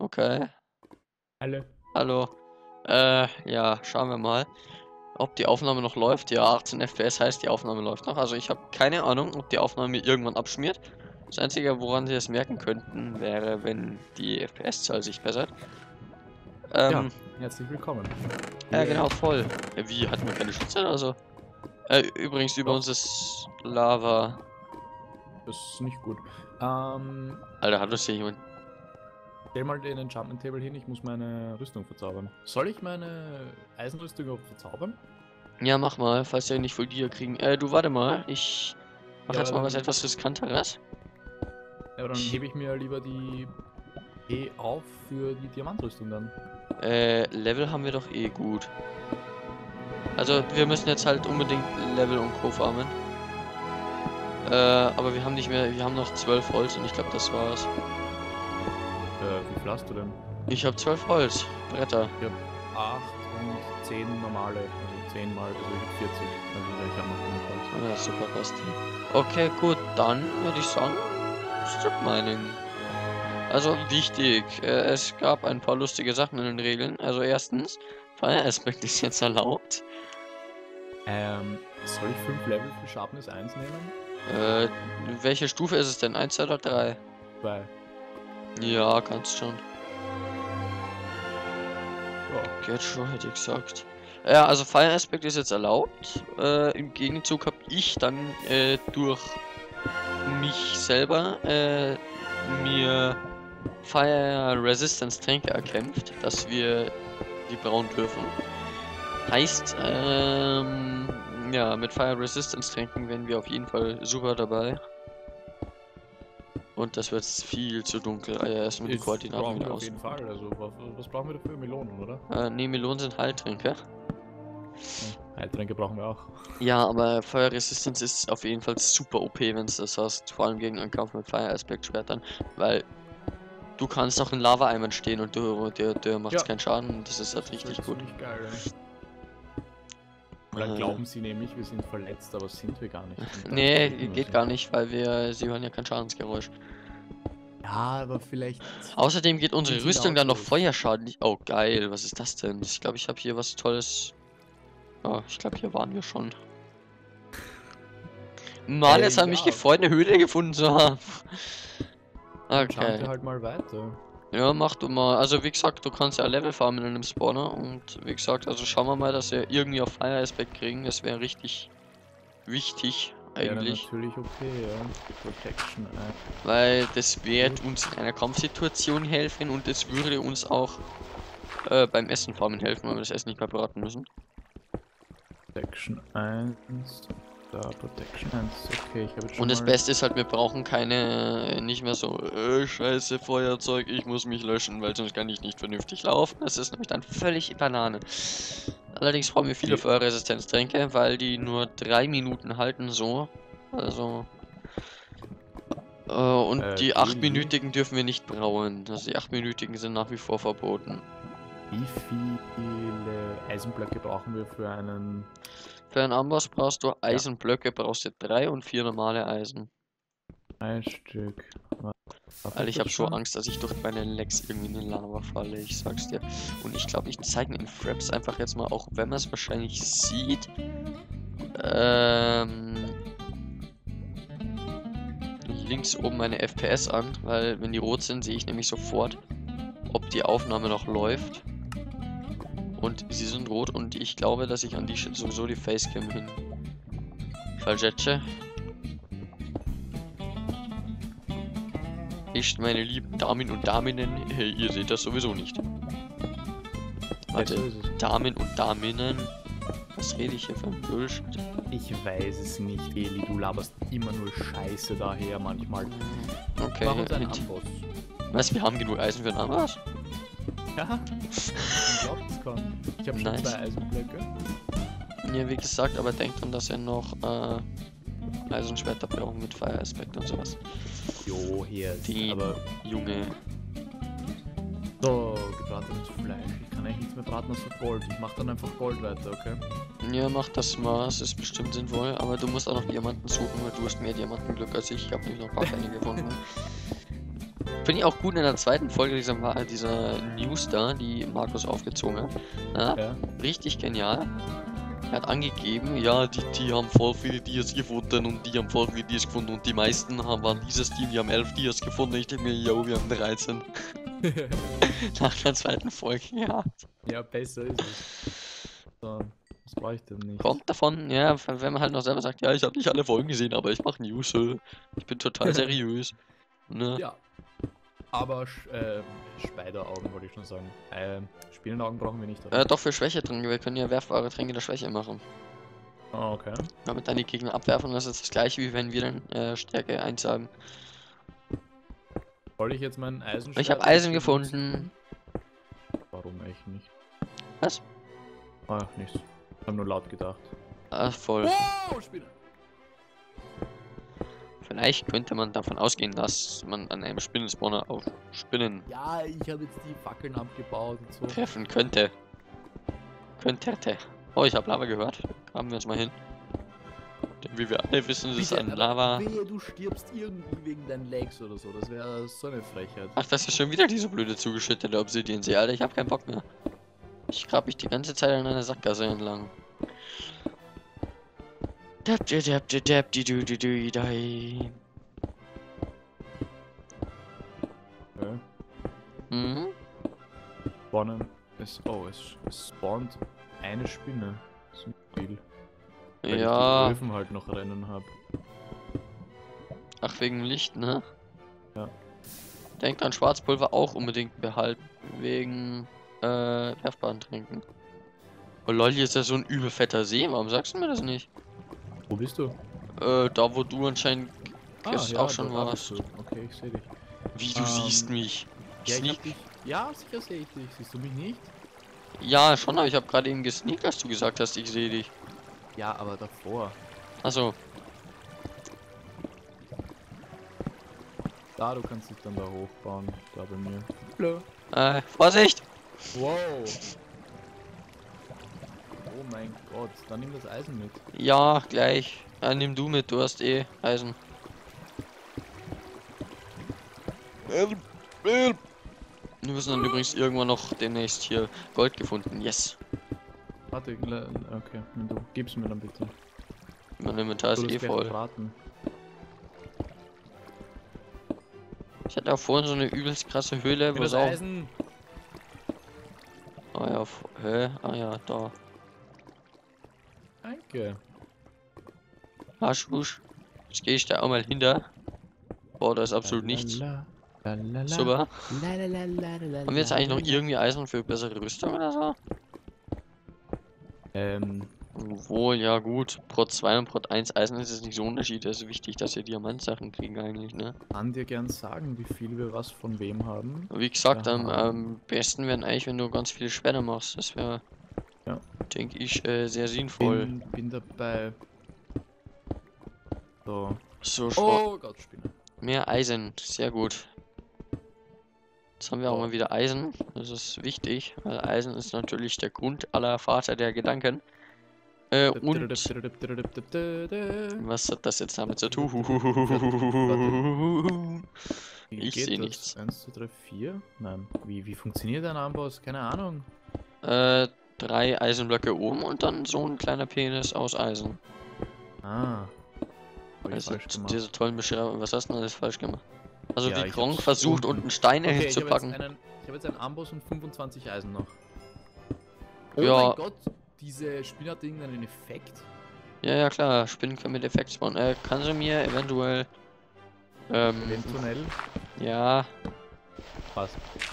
Okay. Alle. Hallo. Ja, schauen wir mal, ob die Aufnahme noch läuft. Ja, 18 FPS heißt, die Aufnahme läuft noch. Also ich habe keine Ahnung, ob die Aufnahme irgendwann abschmiert. Das Einzige, woran sie es merken könnten, wäre, wenn die FPS-Zahl sich bessert. Ja, herzlich willkommen. Ja, genau, voll. Wie, hatten wir keine Schutzzeit oder so? Übrigens, über Doch. uns ist Lava. Das ist nicht gut. Alter, hat uns hier jemand... Stell mal den Enchantment Table hin, ich muss meine Rüstung verzaubern. Soll ich meine Eisenrüstung auch verzaubern? Ja, mach mal, falls wir nicht voll Gier kriegen. Du, warte mal, ich mach Ja, jetzt mal aber was etwas Riskanteres. Ja, aber dann hebe ich mir lieber die E auf für die Diamantrüstung dann. Level haben wir doch eh gut. Also, wir müssen jetzt halt unbedingt Level und Co. farmen. Aber wir haben nicht mehr, wir haben noch 12 Holz und ich glaube, das war's. Wie viel hast du denn? Ich habe 12 Holz, Bretter. Ich habe 8 und 10 normale, also 10 mal, also ich habe 40. Also ich habe noch 100 Holz. Ja, super, passt. Okay, gut, dann würde ich sagen, Strip Mining. Also wichtig, es gab ein paar lustige Sachen in den Regeln. Also erstens, Fire Aspect ist jetzt erlaubt. Soll ich 5 Level für Sharpness 1 nehmen? Welche Stufe ist es denn? 1, 2 oder 3? 2. Ja, kannst schon. Ja. Geht schon, hätte ich gesagt. Ja, also Fire Aspect ist jetzt erlaubt. Im Gegenzug habe ich dann durch mich selber mir Fire Resistance Tränke erkämpft, dass wir die brauen dürfen. Heißt, ja, mit Fire Resistance Tränken wären wir auf jeden Fall super dabei. Und das wird viel zu dunkel. Ah ja, erstmal die Koordinaten brauchen wieder wir auf aus. jeden Fall. Also was brauchen wir dafür? Melonen, oder? Ne, Melonen sind Heiltränke. Heiltränke brauchen wir auch. Ja, aber Fire Resistance ist auf jeden Fall super OP, wenn du das hast. Vor allem gegen einen Kampf mit Fire Aspect Schwertern. Weil du kannst auch in Lava-Eimern stehen und der macht keinen Schaden. Und das ist halt richtig gut. Ziemlich geil, ja. Und dann glauben sie nämlich, wir sind verletzt, aber sind wir gar nicht. Nee, geht gar nicht, weil sie hören ja kein Schadensgeräusch. Ja, aber vielleicht... Außerdem geht unsere sind Rüstung dann noch lautlos. Feuerschaden. Oh, geil. Was ist das denn? Ich glaube, ich habe hier was Tolles. Oh, ich glaube, hier waren wir schon. Mann, jetzt hat mich ja. gefreut, eine Höhle gefunden zu haben. Dann schauen Okay. wir halt mal weiter. Ja, mach du mal. Also wie gesagt, du kannst ja Level farmen in einem Spawner. Und wie gesagt, also schauen wir mal, dass wir irgendwie auf Fire Aspect kriegen. Das wäre richtig wichtig, eigentlich. Ja, natürlich okay, ja. Protection, Weil das wird uns in einer Kampfsituation helfen und es würde uns auch beim Essen farmen helfen, weil wir das Essen nicht mehr braten müssen. Protection 1. Da, Protection 1. Okay, ich habe jetzt schon Und das mal... Beste ist halt, wir brauchen keine, nicht mehr so, scheiße Feuerzeug, ich muss mich löschen, weil sonst kann ich nicht vernünftig laufen. Das ist nämlich dann völlig Banane. Allerdings brauchen wir viele Feuerresistenztränke, weil die nur 3 Minuten halten so. Also. Und die 8-minütigen dürfen wir nicht brauen. Also die 8-minütigen sind nach wie vor verboten. Wie viele Eisenblöcke brauchen wir für einen... Für einen Amboss brauchst du Eisenblöcke, brauchst du 3 und 4 normale Eisen. 3 Stück. Weil ich habe so Angst, dass ich durch meine Lex irgendwie in eine Lava falle, ich sag's dir. Und ich glaube, ich zeige den Fraps einfach jetzt mal, auch wenn man es wahrscheinlich sieht. Links oben meine FPS an, weil wenn die rot sind, sehe ich nämlich sofort, ob die Aufnahme noch läuft. Und sie sind rot und ich glaube, dass ich an die sowieso die Facecam hin versetze. Ist meine lieben Damen und Daminnen, ihr seht das sowieso nicht. Warte, Damen und Daminnen. Was rede ich hier für ein Bullshit? Ich weiß es nicht, Eli, du laberst immer nur Scheiße daher manchmal. Okay, Mach uns einen Amboss. Was, wir haben genug Eisen für einen Amboss? Ja, ich kann. Ich habe schon 2 Eisenblöcke. Ja, wie gesagt, aber denkt dran, dass wir noch Eisenschwerter brauchen mit Fire Aspect und sowas. Jo, hier, die aber Junge. So, gebratenes Fleisch. Ich kann eigentlich nichts mehr braten als Gold. Ich mach dann einfach Gold weiter, okay? Ja, mach das mal, es ist bestimmt sinnvoll, aber du musst auch noch Diamanten suchen, weil du hast mehr Diamantenglück als ich. Ich habe nämlich noch gar keine gefunden. Finde ich auch gut in der zweiten Folge dieser News da, die Markus aufgezogen hat. Ja, Ja. richtig genial. Er hat angegeben, ja, die haben voll viele Dias gefunden und die haben voll viele Dias gefunden und die meisten waren dieses Team, die haben 11 Dias gefunden. Ich denke mir, yo, wir haben 13. Nach der zweiten Folge, ja. Ja, besser ist es. So, was brauche ich denn nicht? Kommt davon, ja, wenn man halt noch selber sagt, ja, ich habe nicht alle Folgen gesehen, aber ich mache News, ich bin total seriös. Ne? Ja. Aber Speideraugen wollte ich schon sagen. Spielenaugen brauchen wir nicht. Oder? Doch für Schwächetränke, wir können ja werfbare Tränke der Schwäche machen. Ah, okay. Damit dann die Gegner abwerfen, das ist das gleiche wie wenn wir dann Stärke 1 sagen. Soll ich jetzt meinen Eisen Ich habe Eisen gefunden. Warum echt nicht? Was? Ah, nichts. Ich habe nur laut gedacht. Ach, voll. Oh, Spinne! Vielleicht könnte man davon ausgehen, dass man an einem Spinnenspawner auch Spinnen Ja, ich habe jetzt die Fackeln abgebaut und so. treffen könnte. Könnte. Oh, ich habe Lava gehört. Graben wir uns mal hin. Denn wie wir alle wissen, ist ein Lava. Wehe, du stirbst irgendwie wegen deinen Legs oder so. Das wäre so eine Frechheit. Ach, das ist schon wieder diese blöde zugeschüttete Obsidian-See. Alter, ich habe keinen Bock mehr. Ich grab mich die ganze Zeit an einer Sackgasse entlang. Okay. Mhm. Spawnen ist. Oh, es spawnt eine Spinne. So viel. Weil ich die Ja. Öfen halt noch rennen habe. Ach, wegen Licht, ne? Ja. Denkt an Schwarzpulver auch unbedingt behalten. Wegen werfbaren Tränken. Oh lol, hier ist ja so ein übel fetter See. Warum sagst du mir das nicht? Wo bist du? Da wo du anscheinend Ja, auch schon da warst. bist du. Okay, ich sehe dich. Wie, du siehst mich? Ja, ich Sneak? hab dich. Ja, sicher sehe ich dich. Siehst du mich nicht? Ja, schon, aber ich habe gerade eben gesneakt, als du gesagt hast, ich sehe dich. Ja, aber davor. Achso, Da, du kannst dich dann da hochbauen. Da bei mir. Hallo. Vorsicht! Wow. Oh mein Gott, dann nimm das Eisen mit. Ja, gleich. Nimm du mit, du hast eh Eisen. Wir müssen dann übrigens irgendwann noch demnächst hier Gold gefunden. Yes. Warte, okay, nimm du. Gib's mir dann bitte. Mein Inventar ist Du, das eh gleich voll. verraten. Ich hatte auch vorhin so eine übelst krasse Höhle, Nimm wo das es auch... Eisen! Ah ja, hä? Ah ja, da. Danke. Husch. Jetzt gehe ich da auch mal hinter. Boah, da ist absolut nichts. Super. Haben wir jetzt eigentlich noch irgendwie Eisen für bessere Rüstung oder so? Wohl, ja gut. Prot 2 und Prot 1 Eisen ist es nicht so ein Unterschied. Es ist wichtig, dass wir Diamantsachen kriegen eigentlich, ne? Kann dir gern sagen, wie viel wir was von wem haben. Wie gesagt, Ja. am besten wären eigentlich, wenn du ganz viele Schwerter machst. Das wäre, Ja. denke ich, sehr sinnvoll. Bin dabei. So. So, Oh Gott, Spinne. mehr Eisen. Sehr gut. Jetzt haben wir auch Oh. mal wieder Eisen. Das ist wichtig, weil Eisen ist natürlich der Grund aller Vater der Gedanken. Und was hat das jetzt damit zu tun? Wie Ich geht sehe das? nichts. 1, 2, 3, 4? Nein. Wie funktioniert ein Amboss? Keine Ahnung. 3 Eisenblöcke oben und dann so ein kleiner Penis aus Eisen. Ah. Hab ich Also falsch gemacht. diese tollen Beschreibungen. Was hast du denn alles falsch gemacht? Also Ja, wie ich Gronk hab's versucht, unten. unten Steine Okay, ich habe hinzupacken. jetzt einen Amboss und 25 Eisen noch. Oh Ja. mein Gott, diese Spinne hat irgendeinen Effekt. Ja, klar, Spinnen können mit Effekt spawnen. Kannst du mir eventuell... Eventuell. ja, Was?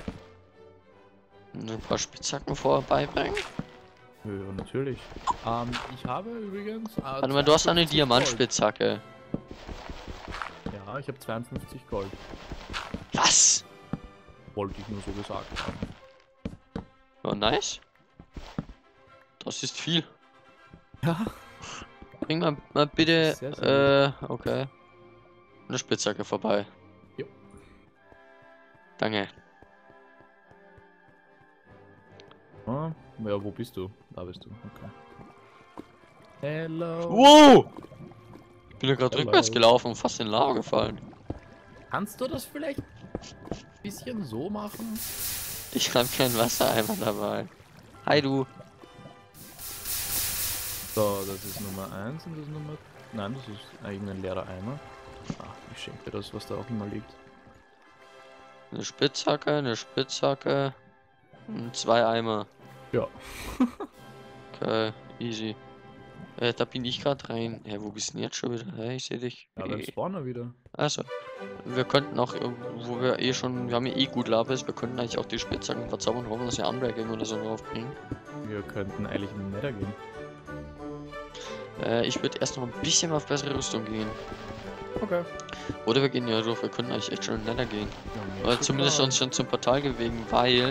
ein paar Spitzhacken vorbeibringen? Ja, natürlich. Ich habe übrigens. Warte mal, du hast eine 52 Diamantspitzhacke. Gold. Ja, ich habe 52 Gold. Was? Wollte ich nur so gesagt haben. Ja, nice. Das ist viel. Ja. Bring mal bitte, Sehr, sehr okay. Eine Spitzhacke vorbei. Jo. Danke. Ah, ja, wo bist du? Da bist du, okay. Hello. Wow! Ich bin ja gerade Hello. rückwärts gelaufen und fast in Lava gefallen. Kannst du das vielleicht Bisschen so machen. Ich habe keinen Wassereimer dabei. Hi du. So, das ist Nummer 1 und das ist Nummer... Nein, das ist eigentlich ein leerer Eimer. Ach, ich schenke das, was da auch immer liegt. Eine Spitzhacke und 2 Eimer. Ja. Okay, easy. Da bin ich gerade rein. Ja, wo bist du denn jetzt schon wieder? Hey, ich sehe dich. Ja, beim Spawner wieder. Also, wir könnten auch, wo wir eh schon, wir haben ja eh gut Labis, wir könnten eigentlich auch die Spitzhacken verzaubern und hoffen, dass wir Unbreaking oder so draufbringen. Wir könnten eigentlich in den Nether gehen. Ich würde erst noch ein bisschen auf bessere Rüstung gehen. Okay. Oder wir gehen ja durch, wir können eigentlich echt schon in den Nether gehen. Ja, Oder zumindest uns schon zum Portal bewegen, weil,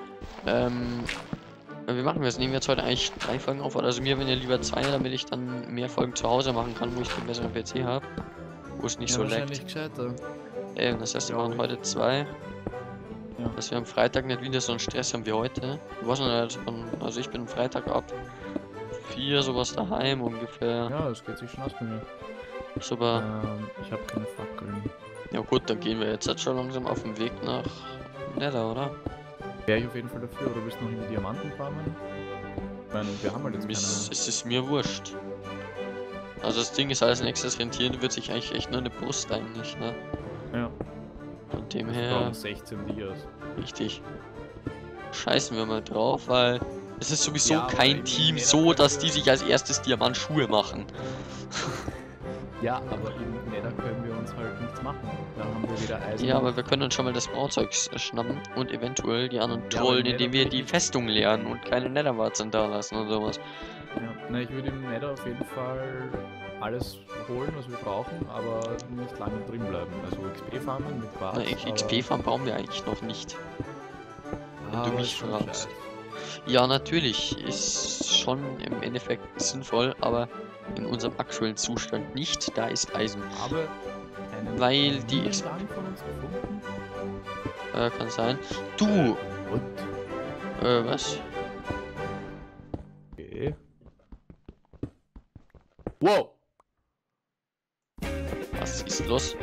wie machen wir es? Nehmen wir jetzt heute eigentlich 3 Folgen auf? Also mir wenn ja lieber 2, damit ich dann mehr Folgen zu Hause machen kann, wo ich den besseren PC habe. Wo es nicht so leckt. Gescheiter. Das heißt, wir machen heute 2. Ja. Dass wir am Freitag nicht wieder so einen Stress haben wie heute. Du warst noch nicht also ich bin am Freitag ab 4 sowas daheim ungefähr. Ja, das geht sich schon aus bei mir. Super. Ich habe keine Fackeln. Ja gut, dann gehen wir jetzt schon langsam auf dem Weg nach Nether, oder? Wäre ich auf jeden Fall dafür, oder willst du noch irgendwie Diamanten farmen? Ich meine, wir haben halt jetzt Es ist mir wurscht. Also das Ding ist, als nächstes rentieren wird sich eigentlich echt nur eine Brust eigentlich, ne? Ja. Von dem Wir her, brauchen 16 Dias. richtig. Scheißen wir mal drauf, weil es ist sowieso Ja, aber kein im Team Nether so, können dass wir- die sich als erstes Diamantschuhe machen. Ja, aber im Nether können wir uns halt nichts machen. Da haben wir wieder Eisen. Ja, aber wir können uns schon mal das Bauzeug schnappen und eventuell die anderen Ja, aber trollen, im indem Nether wir bin die ich- Festung leeren und keine Netherwarzen da lassen und sowas. Ja. Na, ich würde im Nether auf jeden Fall alles holen, was wir brauchen, aber nicht lange drin bleiben. Also XP farmen mit Quarz. Na, XP-Farm brauchen wir eigentlich noch nicht. Wenn du mich fragst. Ja, natürlich, ist schon im Endeffekt sinnvoll, aber in unserem aktuellen Zustand nicht, da ist Eisen. Aber einen Weil die Lang von uns gefunden. kann sein. Du! Und? Was? Okay. Wow! Was ist los?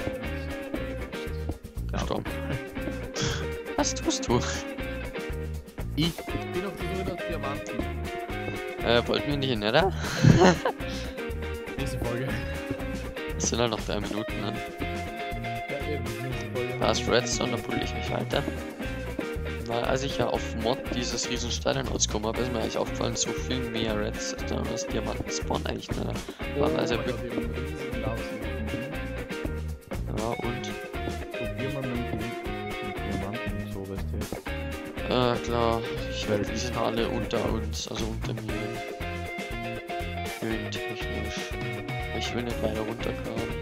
Gestorben. Was tust du? Ich bin auf der Suche nach Diamanten. Wollten wir nicht in Nether? Nächste Folge. Es sind halt noch 3 Minuten, ne? Ja, eben, nächste Folge. Da ist Redstone, da pulle ich mich weiter. Weil als ich ja auf Mod dieses riesen Steinernholz gekommen habe, ist mir eigentlich aufgefallen, so viel mehr Redstone als Diamanten spawnen eigentlich, ne? War also mein Gott, wir haben einen riesigen Laufsee gefunden. ja, und? Probier mal mit Diamanten und so, weißt du. Klar, Weil die ich sind hab- alle unter uns, also unter mir. Höhentechnisch. Ich will nicht weiter runtergraben.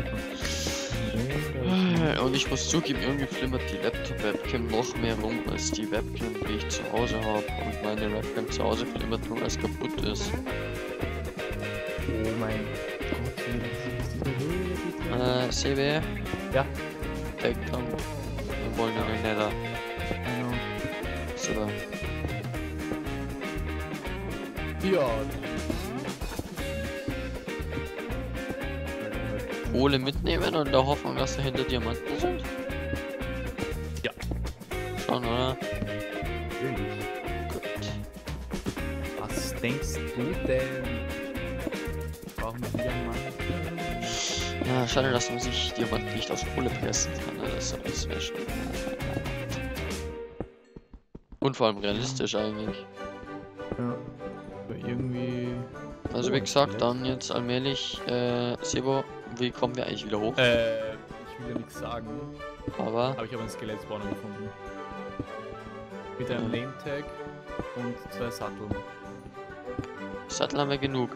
Und ich muss zugeben, irgendwie flimmert die Laptop-Webcam noch mehr rum als die Webcam, die ich zu Hause habe. Und meine Webcam zu Hause flimmert nur, als kaputt ist. Oh mein Gott, wie das ist CB? Ja. Denk dran. Wir wollen in den Nether. Genau. Super. Ja. Kohle mitnehmen und der Hoffnung, dass dahinter Diamanten sind? Ja. Schon, oder? Natürlich. Gut. Was denkst du denn? Brauchen wir Diamanten? Ja, schade, dass man sich Diamanten nicht aus Kohle pressen kann. Ne? Das wäre schon. Und vor allem realistisch eigentlich. Ja. Aber irgendwie. Also Oh, wie gesagt, Skelett. dann jetzt allmählich, Sebo, wie kommen wir eigentlich wieder hoch? Ich will ja nichts sagen, Aber, aber ich habe einen Skelett-Spawner gefunden. Mit einem Lame-Tag und 2 Satteln. Sattel haben wir genug.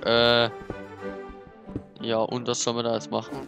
Ja, und was sollen wir da jetzt machen?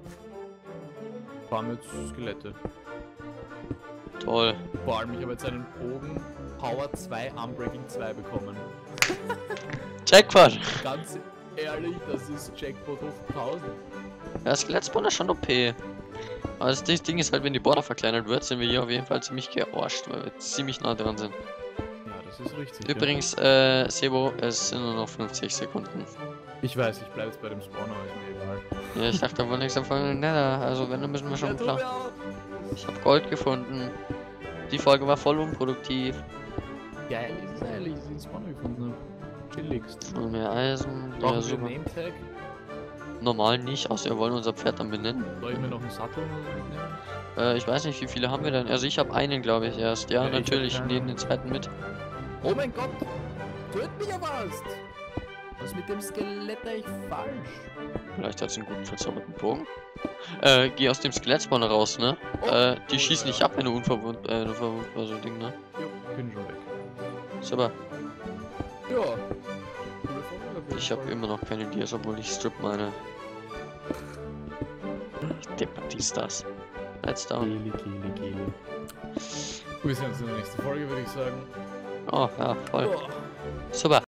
Farm jetzt Skelette. Toll. Vor allem, ich habe jetzt einen Bogen Power 2 Unbreaking 2 bekommen. Jackpot! Ganz ehrlich, das ist Jackpot hoch 1000. Ja, Skelettspawn ist schon OP. Aber das Ding ist halt, wenn die Border verkleinert wird, sind wir hier auf jeden Fall ziemlich gearscht, weil wir ziemlich nah dran sind. Ja, das ist richtig. Übrigens, Sebo, es sind nur noch 50 Sekunden. Ja. Ich weiß, ich bleibe jetzt bei dem Spawner, ist mir egal. Ja, ich dachte, da wollte nichts anfangen. Nether, also wenn, dann müssen wir schon klar. Ich habe Gold gefunden. Die Folge war voll unproduktiv. Geil ist es eigentlich, dass ich den Spawner gefunden habe. Chilligst. Und mehr Eisen. Ja, Brauchen wir super. einen Name-Tag? Normal nicht, außer wir wollen unser Pferd dann benennen. Soll ich mir noch einen Sattel mitnehmen? Ich weiß nicht, wie viele haben wir denn? Also ich habe einen, glaube ich, erst. Ja, Ja, ich hab natürlich, keinen. neben den zweiten mit. Oh mein Gott! Töt mich ja fast! Was ist mit dem Skelett eigentlich falsch? Vielleicht hat es einen guten verzauberten Bogen. Geh aus dem Skelettspawner raus, ne? Oh, Die schießen nicht ab, wenn du unverwundbar so Ding, ne? Jo, bin schon weg. Super. Ja. Coole Folge auf jeden Ich habe Fall. immer noch keine Dias, obwohl ich Strip meine. Deppert die Stars. Let's down. Kili. Wir sehen uns in der nächsten Folge, würde ich sagen. Oh, ja, voll. Oh. Super.